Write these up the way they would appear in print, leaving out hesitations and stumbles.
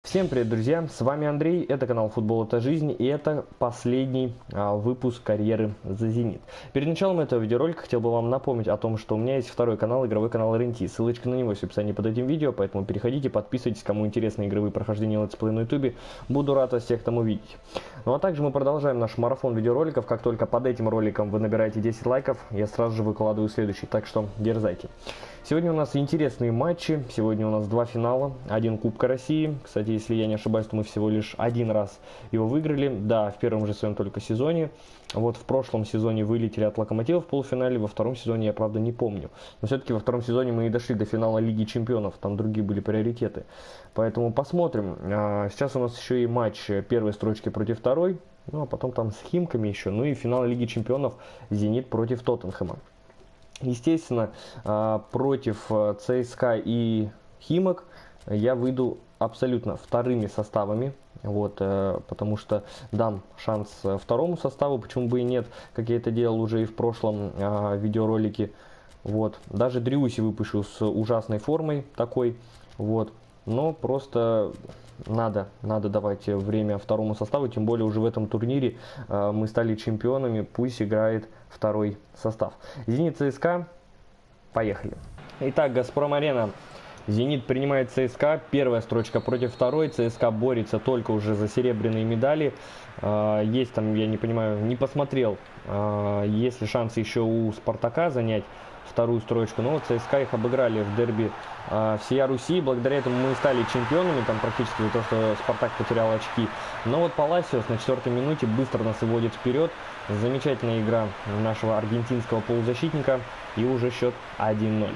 Всем привет, друзья! С вами Андрей, это канал Футбол это жизнь, и это последний выпуск карьеры за Зенит. Перед началом этого видеоролика хотел бы вам напомнить о том, что у меня есть второй канал, игровой канал РНТ. Ссылочка на него есть в описании под этим видео, поэтому переходите, подписывайтесь, кому интересны игровые прохождения летсплея на ютубе. Буду рад вас всех там увидеть. Ну а также мы продолжаем наш марафон видеороликов. Как только под этим роликом вы набираете 10 лайков, я сразу же выкладываю следующий, так что дерзайте. Сегодня у нас интересные матчи, сегодня у нас два финала, один Кубка России. Кстати, если я не ошибаюсь, то мы всего лишь один раз его выиграли, да, в первом же своем только сезоне. Вот в прошлом сезоне вылетели от Локомотива в полуфинале, во втором сезоне я, правда, не помню. Но все-таки во втором сезоне мы и дошли до финала Лиги Чемпионов, там другие были приоритеты. Поэтому посмотрим. Сейчас у нас еще и матч первой строчки против второй, ну а потом там с Химками еще, ну и финал Лиги Чемпионов Зенит против Тоттенхэма. Естественно, против ЦСКА и Химок я выйду абсолютно вторыми составами, вот, потому что дам шанс второму составу, почему бы и нет, как я это делал уже и в прошлом видеоролике. Вот. Даже Дриуси выпущу с ужасной формой такой, вот. Но просто надо давать время второму составу, тем более уже в этом турнире мы стали чемпионами, пусть играет второй состав. Зенит ЦСКА, поехали. Итак, Газпром-арена. Зенит принимает ЦСКА, первая строчка против второй, ЦСКА борется только уже за серебряные медали. Есть там, я не понимаю, не посмотрел, есть ли шансы еще у Спартака занять вторую строчку, но ЦСКА их обыграли в дерби всея Руси, благодаря этому мы стали чемпионами, там практически за то, что Спартак потерял очки. Но вот Паласиос на 4-й минуте быстро нас выводит вперед, замечательная игра нашего аргентинского полузащитника, и уже счет 1-0.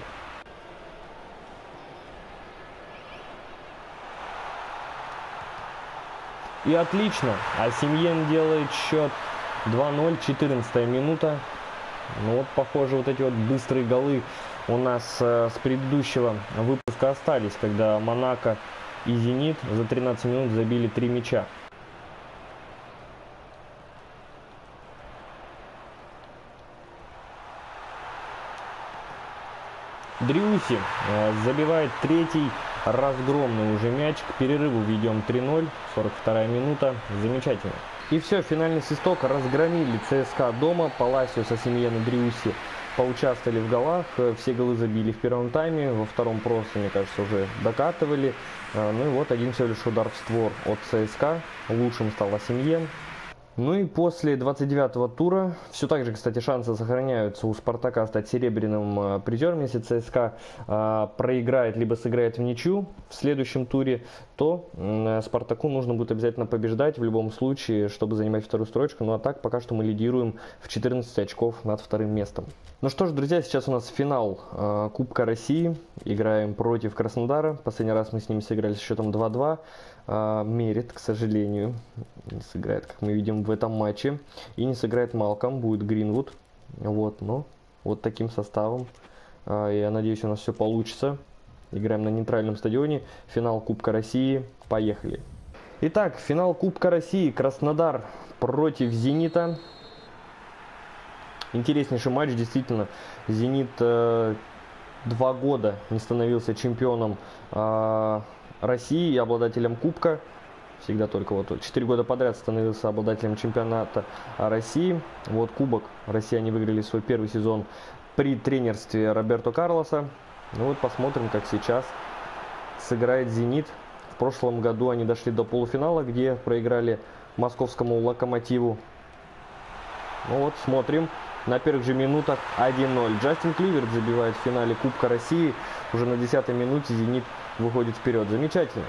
И отлично, Осимьен делает счет 2-0, 14-я минута. Ну вот, похоже, вот эти вот быстрые голы у нас с предыдущего выпуска остались, когда Монако и Зенит за 13 минут забили 3 мяча. Дриуси забивает третий разгромный уже мяч. К перерыву ведем 3-0, 42-я минута. Замечательно. И все, финальный свисток. Разгромили ЦСКА дома. Паласиос, Осимьен и Дриуси поучаствовали в голах. Все голы забили в первом тайме. Во втором просто, мне кажется, уже докатывали. Ну и вот один всего лишь удар в створ от ЦСКА. Лучшим стал Осимьен. Ну и после 29-го тура, все так же, кстати, шансы сохраняются у Спартака стать серебряным призером. Если ЦСКА проиграет, либо сыграет в ничью в следующем туре, то Спартаку нужно будет обязательно побеждать в любом случае, чтобы занимать вторую строчку. Ну а так, пока что мы лидируем в 14 очков над вторым местом. Ну что ж, друзья, сейчас у нас финал Кубка России. Играем против Краснодара. Последний раз мы с ними сыграли с счетом 2-2. Мерит, к сожалению, не сыграет, как мы видим в этом матче. И не сыграет Малком, будет Гринвуд. Вот, но вот таким составом. Я надеюсь, у нас все получится. Играем на нейтральном стадионе. Финал Кубка России. Поехали. Итак, финал Кубка России. Краснодар против Зенита. Интереснейший матч, действительно. Зенит 2 года не становился чемпионом России и обладателем Кубка. Всегда только вот 4 года подряд становился обладателем чемпионата России. Вот Кубок россияне выиграли свой первый сезон при тренерстве Роберто Карлоса. Ну вот посмотрим, как сейчас сыграет Зенит. В прошлом году они дошли до полуфинала, где проиграли московскому Локомотиву. Ну вот, смотрим. На первых же минутах 1-0. Джастин Кливерт забивает в финале Кубка России. Уже на 10-й минуте Зенит выходит вперед. Замечательно.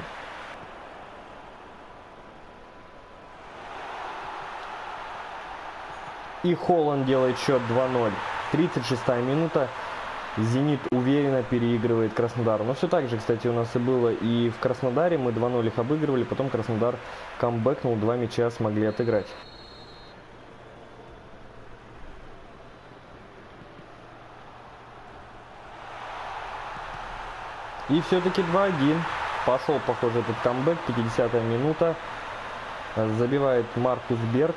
И Холланд делает счет 2-0. 36-я минута. Зенит уверенно переигрывает Краснодар. Но все так же, кстати, у нас и было и в Краснодаре. Мы 2-0 их обыгрывали. Потом Краснодар камбэкнул. 2 мяча смогли отыграть. И все-таки 2-1. Пошел, похоже, этот камбэк. 50-я минута. Забивает Маркус Берг.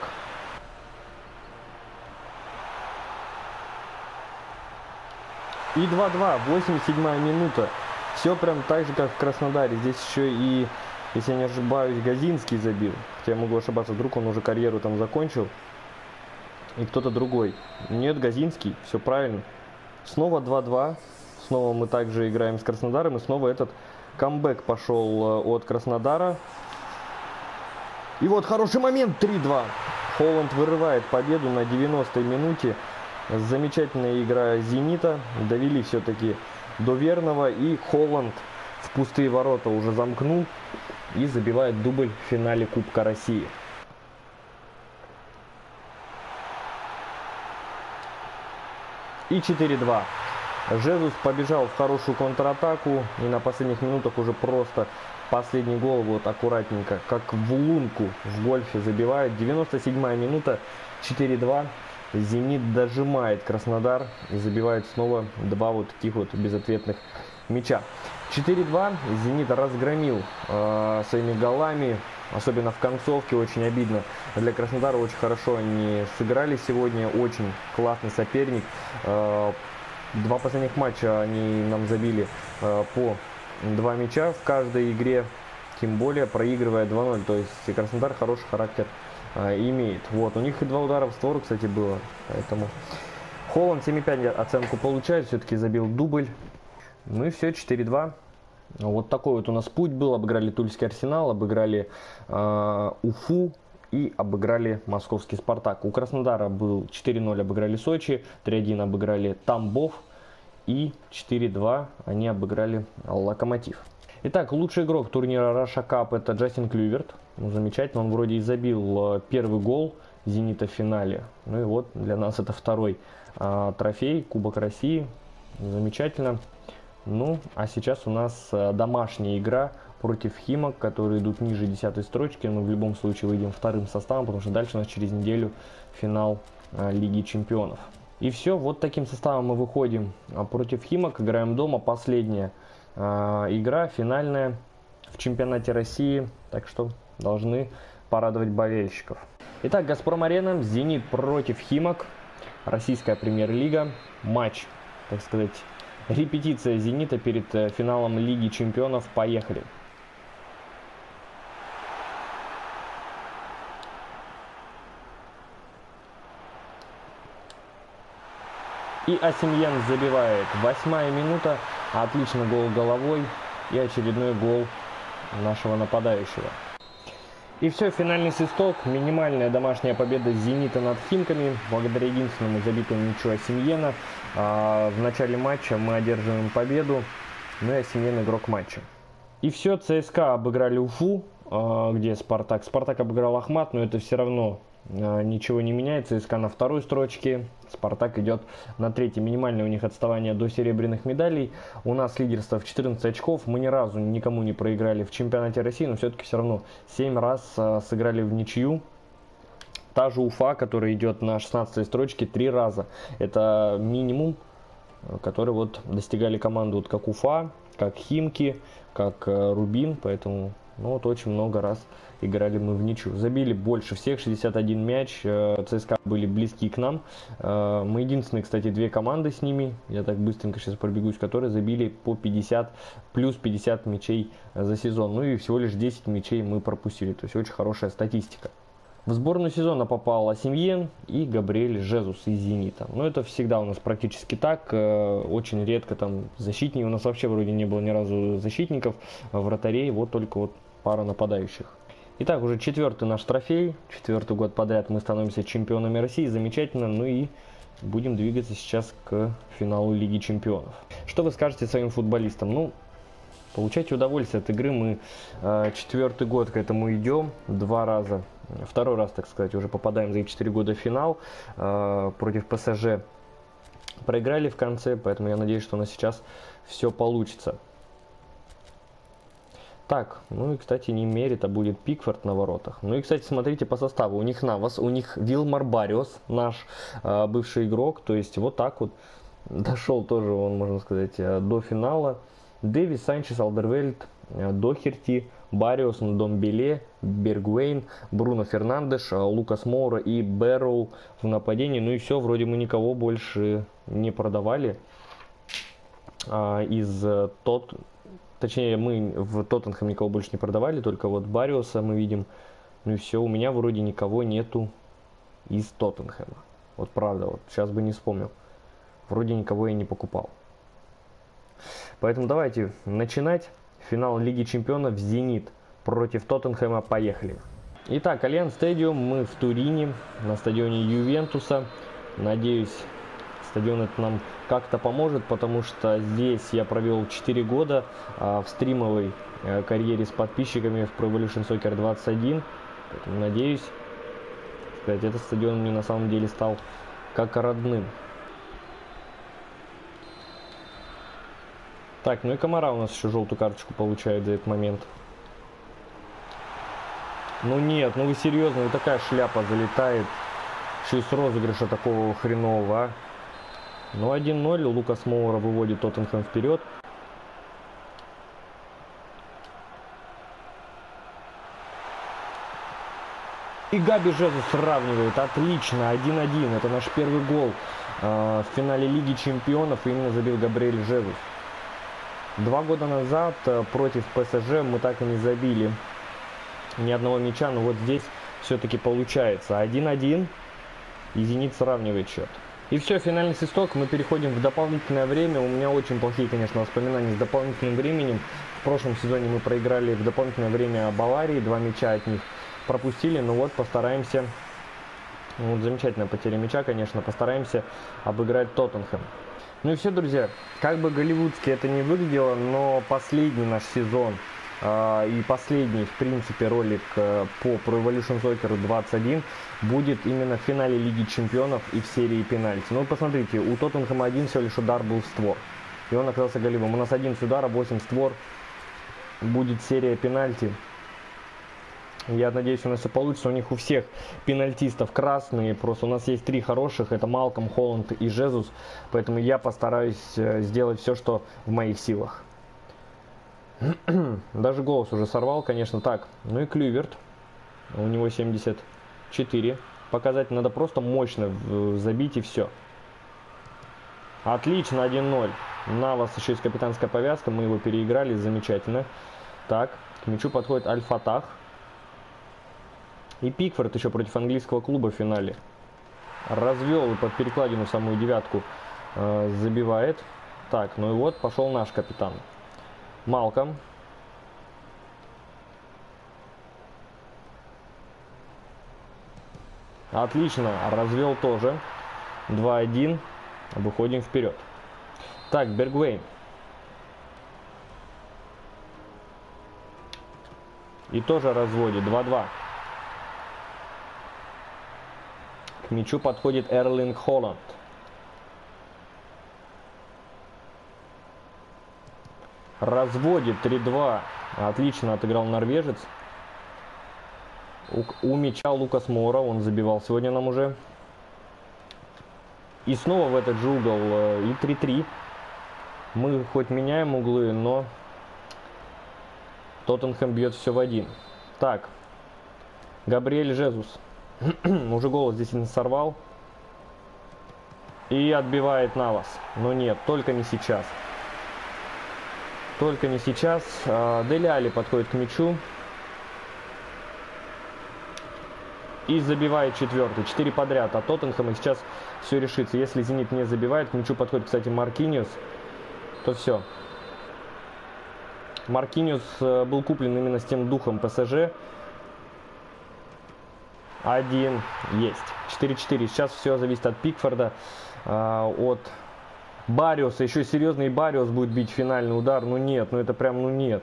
И 2-2. 87-я минута. Все прям так же, как в Краснодаре. Здесь еще и Если я не ошибаюсь, Газинский забил. Хотя я могу ошибаться, вдруг он уже карьеру там закончил. И кто-то другой. Нет, Газинский, все правильно. Снова 2-2. Снова мы также играем с Краснодаром. И снова этот камбэк пошел от Краснодара. И вот хороший момент, 3-2. Холланд вырывает победу на 90-й минуте. Замечательная игра Зенита. Довели все-таки до верного. И Холланд в пустые ворота уже замкнул. И забивает дубль в финале Кубка России. И 4-2. Жезус побежал в хорошую контратаку. И на последних минутах уже просто последний гол вот аккуратненько, как в лунку в гольфе забивает. 97-я минута. 4-2. Зенит дожимает Краснодар и забивает снова два вот таких вот безответных мяча. 4-2. Зенит разгромил своими голами. Особенно в концовке, очень обидно. Для Краснодара очень хорошо они сыграли сегодня. Очень классный соперник. Два последних матча они нам забили по 2 мяча в каждой игре. Тем более проигрывая 2-0. То есть Краснодар хороший характер имеет. Вот, у них и 2 удара в створ, кстати, было. Поэтому Холланд 7,5 оценку получает. Все-таки забил дубль. Ну и все, 4-2. Вот такой вот у нас путь был. Обыграли Тульский Арсенал, обыграли Уфу и обыграли Московский Спартак. У Краснодара был 4-0, обыграли Сочи, 3-1 обыграли Тамбов и 4-2 они обыграли Локомотив. Итак, лучший игрок турнира Russia Cup это Джастин Клюверт. Ну, замечательно, он вроде и забил первый гол Зенита в финале. Ну и вот для нас это второй трофей, Кубок России. Замечательно. Ну, а сейчас у нас домашняя игра против Химок, которые идут ниже 10-й строчки. Мы в любом случае выйдем вторым составом, потому что дальше у нас через неделю финал Лиги Чемпионов. И все, вот таким составом мы выходим против Химок, играем дома. Последняя игра, финальная в чемпионате России, так что должны порадовать болельщиков. Итак, Газпром-арена, Зенит против Химок, российская премьер-лига, матч, так сказать, репетиция Зенита перед финалом Лиги Чемпионов. Поехали. И Осимьен забивает. 8-я минута. Отлично, гол головой. И очередной гол нашего нападающего. И все, финальный свисток. Минимальная домашняя победа Зенита над Химками. Благодаря единственному забитому мячу Осимьена. В начале матча мы одерживаем победу. Ну и Осимьен игрок матча. И все, ЦСКА обыграли Уфу, где Спартак. Спартак обыграл Ахмат, но это все равно ничего не меняет. ЦСКА на 2-й строчке, Спартак идет на 3-й. Минимальное у них отставание до серебряных медалей. У нас лидерство в 14 очков. Мы ни разу никому не проиграли в чемпионате России, но все-таки все равно 7 раз сыграли в ничью. Та же Уфа, которая идет на 16-й строчке, 3 раза. Это минимум, который вот достигали команды, вот как Уфа, как Химки, как Рубин. Поэтому ну, вот очень много раз играли мы в ничью. Забили больше всех, 61 мяч. ЦСКА были близки к нам. Мы единственные, кстати, 2 команды с ними, я так быстренько сейчас пробегусь, которые забили по 50, плюс 50 мячей за сезон. Ну и всего лишь 10 мячей мы пропустили. То есть очень хорошая статистика. В сборную сезона попал Осимьен и Габриэль Жезус из Зенита. Но это всегда у нас практически так. Очень редко там защитники. У нас вообще вроде не было ни разу защитников, вратарей. Вот только вот пара нападающих. Итак, уже 4-й наш трофей. 4-й год подряд мы становимся чемпионами России. Замечательно. Ну и будем двигаться сейчас к финалу Лиги Чемпионов. Что вы скажете своим футболистам? Ну, получайте удовольствие от игры. Мы 4-й год к этому идем. 2 раза. 2-й раз, так сказать, уже попадаем за 4 года в финал. Против ПСЖ проиграли в конце. Поэтому я надеюсь, что у нас сейчас все получится. Так, ну и, кстати, не Мерит, а будет Пикфорд на воротах. Ну и, кстати, смотрите по составу. У них Навас, у них Вилмар Барриос, наш бывший игрок. То есть вот так вот дошел тоже он, можно сказать, до финала. Дэвис, Санчес, Алдервельд, Дохерти, Барриос, Ндомбеле, Бергуэйн, Бруно Фернандеш, Лукас Моура и Бэрроу в нападении. Ну и все, вроде мы никого больше не продавали из Точнее, мы в Тоттенхэм никого больше не продавали, только вот Бариуса мы видим. Ну и все, у меня вроде никого нету из Тоттенхэма. Вот правда, вот сейчас бы не вспомнил. Вроде никого я не покупал. Поэтому давайте начинать. Финал Лиги Чемпионов «Зенит» против Тоттенхэма. Поехали. Итак, Альянс Стадиум, мы в Турине, на стадионе Ювентуса. Надеюсь, стадион это нам как-то поможет, потому что здесь я провел 4 года в стримовой карьере с подписчиками в Pro Evolution Soccer 21. Поэтому надеюсь, сказать, этот стадион мне на самом деле стал как родным. Так, ну и Камара у нас еще желтую карточку получает за этот момент. Ну нет, ну вы серьезно, вот такая шляпа залетает. Еще и с розыгрыша такого хренового, а. Ну 1-0, Лукас Моура выводит Тоттенхэм вперед. И Габи Жезус сравнивает, отлично, 1-1, это наш первый гол в финале Лиги Чемпионов, и именно забил Габриэль Жезус. 2 года назад против ПСЖ мы так и не забили ни одного мяча, но вот здесь все-таки получается 1-1, и Зенит сравнивает счет. И все, финальный свисток, мы переходим в дополнительное время. У меня очень плохие, конечно, воспоминания с дополнительным временем. В прошлом сезоне мы проиграли в дополнительное время Баварии, 2 мяча от них пропустили, но вот постараемся, вот замечательная потеря мяча, конечно, постараемся обыграть Тоттенхэм. Ну и все, друзья, как бы голливудски это не выглядело, но последний наш сезон и последний, в принципе, ролик по Pro Evolution Soccer 21 будет именно в финале Лиги Чемпионов и в серии пенальти. Ну, посмотрите, у Тоттенхэма один всего лишь удар был в створ, и он оказался голевым. У нас 11 ударов, 8 створ, будет серия пенальти. Я надеюсь, у нас все получится. У них у всех пенальтистов красные. Просто у нас есть 3 хороших. Это Малком, Холланд и Жезус. Поэтому я постараюсь сделать все, что в моих силах. Даже голос уже сорвал, конечно. Так, ну и Клюверт. У него 74. Показать надо просто мощно забить и все. Отлично, 1-0. Навас еще есть капитанская повязка. Мы его переиграли, замечательно. Так, к мячу подходит Аль-Фатах. И Пикфорд еще против английского клуба в финале. Развел и под перекладину самую девятку забивает. Так, ну и вот пошел наш капитан. Малком. Отлично, развел тоже. 2-1. Выходим вперед. Так, Бергвейн. И тоже разводит. 2-2. К мячу подходит Эрлинг Холланд. Разводит 3-2. Отлично отыграл норвежец. У мяча Лукас Моура. Он забивал сегодня нам уже. И снова в этот же угол. И 3-3. Мы хоть меняем углы, но Тоттенхэм бьет все в один. Так. Габриэль Жезус. Уже голос здесь не сорвал. И отбивает Навас. Но нет, только не сейчас. Только не сейчас. Дели Алли подходит к мячу. И забивает 4-й. 4 подряд. А Тоттенхэм сейчас все решится. Если Зенит не забивает, к мячу подходит, кстати, Маркиниус, то все. Маркиниус был куплен именно с тем духом ПСЖ. 1 есть. 4-4. Сейчас все зависит от Пикфорда, от Бариуса. Еще серьезный Бариус будет бить финальный удар. Ну нет, ну это прям, ну нет.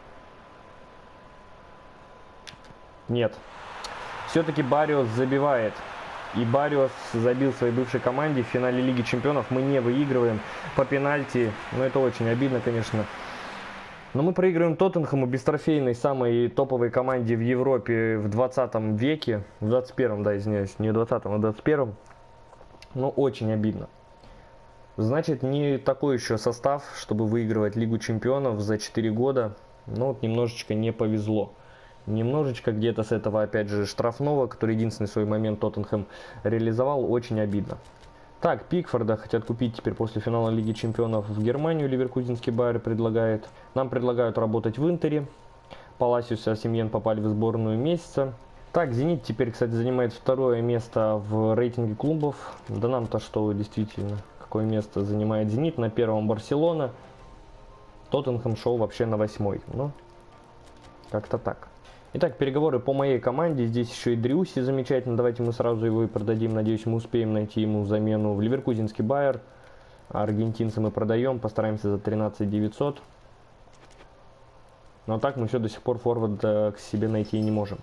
Нет. Все-таки Бариус забивает. И Бариус забил своей бывшей команде в финале Лиги Чемпионов. Мы не выигрываем по пенальти. Ну это очень обидно, конечно. Но мы проигрываем Тоттенхэму, бестрофейной, самой топовой команде в Европе в 20 веке. В 21-м, да, извиняюсь, не в 20-м, а в 21-м. Ну, очень обидно. Значит, не такой еще состав, чтобы выигрывать Лигу Чемпионов за 4 года. Ну, вот немножечко не повезло. Немножечко где-то с этого, опять же, штрафного, который единственный свой момент Тоттенхэм реализовал, очень обидно. Так, Пикфорда хотят купить теперь после финала Лиги Чемпионов в Германию. Ливеркузенский Байер предлагает. Нам предлагают работать в Интере. Паласиус и Осимьен попали в сборную месяца. Так, Зенит теперь, кстати, занимает второе место в рейтинге клубов. Да нам-то что, действительно, какое место занимает Зенит? На первом Барселона. Тоттенхэм шел вообще на 8-й. Ну, как-то так. Итак, переговоры по моей команде. Здесь еще и Дрюси замечательно. Давайте мы сразу его и продадим. Надеюсь, мы успеем найти ему замену в Ливеркузенский Байер. Аргентинца мы продаем. Постараемся за 13 900. Но так мы все до сих пор форварда к себе найти не можем.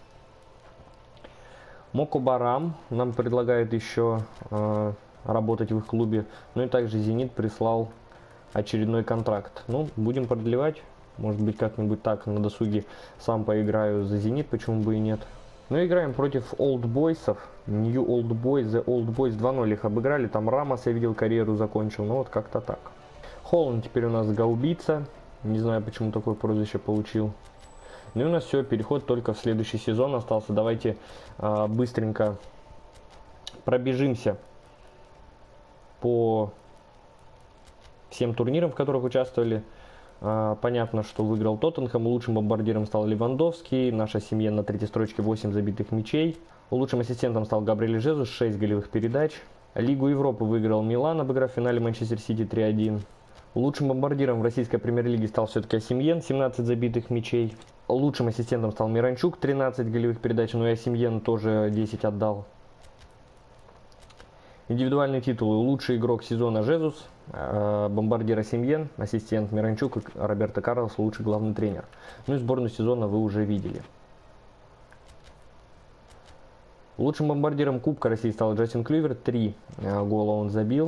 Моко Барам нам предлагает еще работать в их клубе. Ну и также Зенит прислал очередной контракт. Ну, будем продлевать. Может быть, как-нибудь так на досуге сам поиграю за Зенит, почему бы и нет. Ну, играем против Old Boys'ов. New Old Boys, The Old Boys 2-0 их обыграли. Там Рамос, я видел, карьеру закончил. Ну, вот как-то так. Холланд теперь у нас гаубица. Не знаю, почему такое прозвище получил. Ну и у нас все, переход только в следующий сезон остался. Давайте быстренько пробежимся по всем турнирам, в которых участвовали. Понятно, что выиграл Тоттенхэм. Лучшим бомбардиром стал Левандовский. Наша семья на третьей строчке 8 забитых мячей. Лучшим ассистентом стал Габриэль Жезус, 6 голевых передач. Лигу Европы выиграл Милан, обыграв в финале Манчестер Сити 3-1. Лучшим бомбардиром в российской премьер-лиге стал все-таки Осимьен, 17 забитых мячей. Лучшим ассистентом стал Миранчук, 13 голевых передач, но и Осимьен тоже 10 отдал. Индивидуальные титулы: лучший игрок сезона Жезус, бомбардир Осимьен, ассистент Миранчук и Роберто Карлос лучший главный тренер. Ну и сборную сезона вы уже видели. Лучшим бомбардиром Кубка России стал Джастин Клюйверт, 3 гола он забил.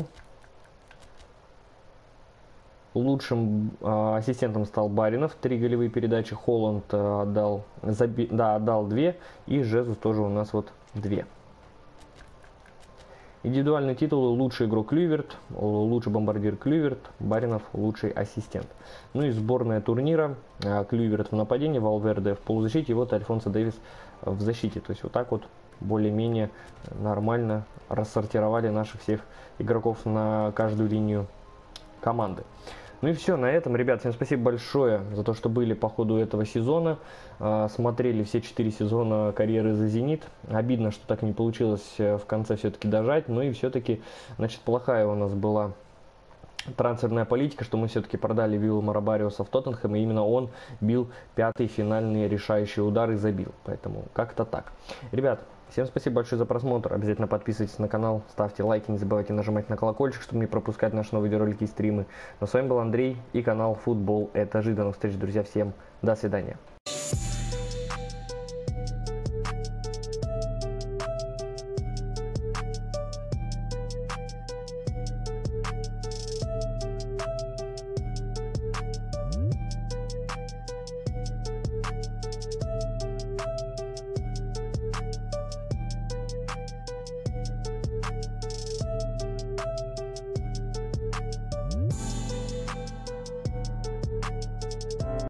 Лучшим ассистентом стал Баринов, 3 голевые передачи. Холланд отдал 2, и Жезус тоже у нас вот 2. Индивидуальные титулы: лучший игрок Клюйверт, лучший бомбардир Клюйверт, Баринов лучший ассистент. Ну и сборная турнира: Клюйверт в нападении, Валверде в полузащите, и вот Альфонсо Дэвис в защите. То есть вот так вот более-менее нормально рассортировали наших всех игроков на каждую линию команды. Ну и все, на этом, ребят, всем спасибо большое за то, что были по ходу этого сезона, смотрели все 4 сезона карьеры за Зенит. Обидно, что так не получилось в конце все-таки дожать, но и все-таки, значит, плохая у нас была трансферная политика, что мы все-таки продали Виллама Бариуса в Тоттенхэм, и именно он бил 5-й финальный решающий удар и забил. Поэтому как-то так. Ребят, всем спасибо большое за просмотр. Обязательно подписывайтесь на канал, ставьте лайки, не забывайте нажимать на колокольчик, чтобы не пропускать наши новые видеоролики и стримы. Но с вами был Андрей и канал Футбол Это Жизнь. До новых встреч, друзья. Всем до свидания.